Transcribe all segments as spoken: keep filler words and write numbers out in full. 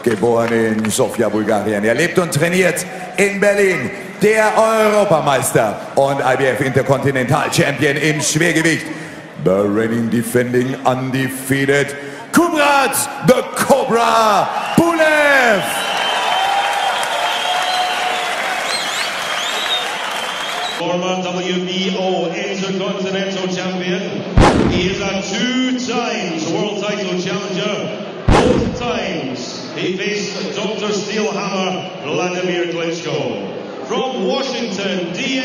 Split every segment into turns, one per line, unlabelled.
geboren in Sofia, Bulgarien. Er lebt und trainiert in Berlin. Der Europameister und I B F Intercontinental Champion im Schwergewicht. The reigning, defending, undefeated Kubrat the Cobra Pulev.
Former W B O Intercontinental Champion. He is a two times world title challenger. Both times he faced Doctor Steelhammer Wladimir Klitschko. From Washington, D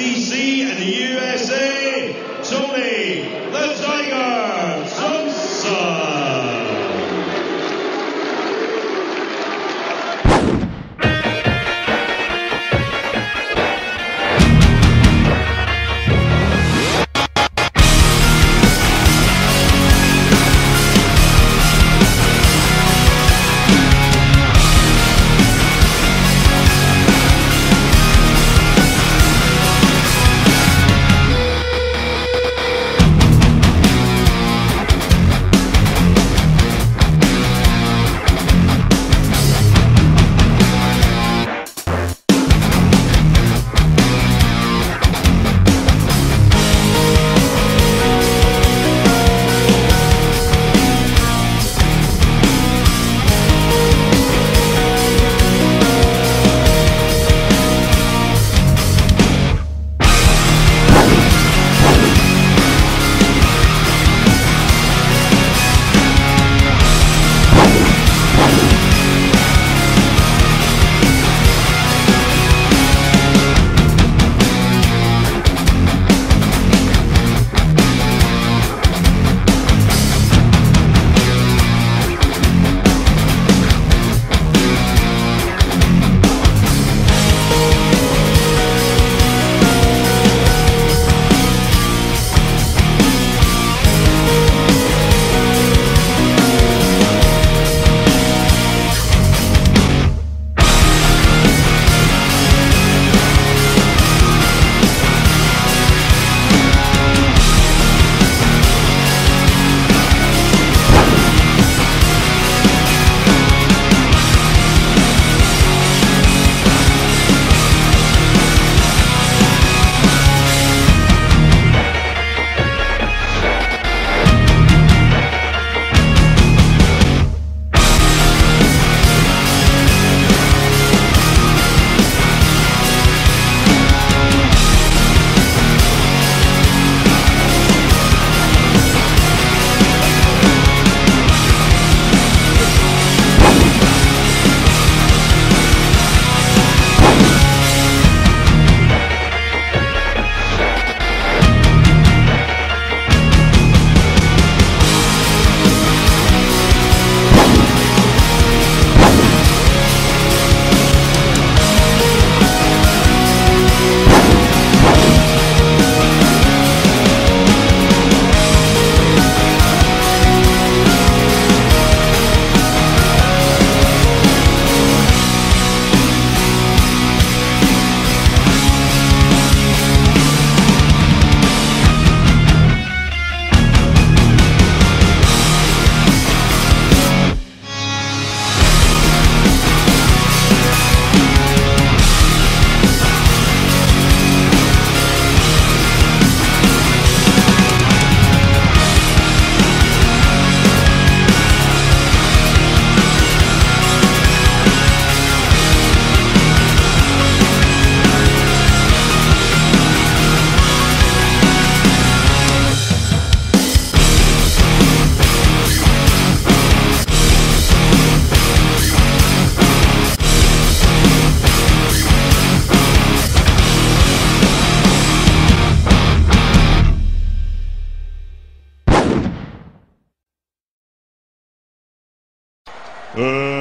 C in the U S A, Tony the Tiger Thompson. Uh.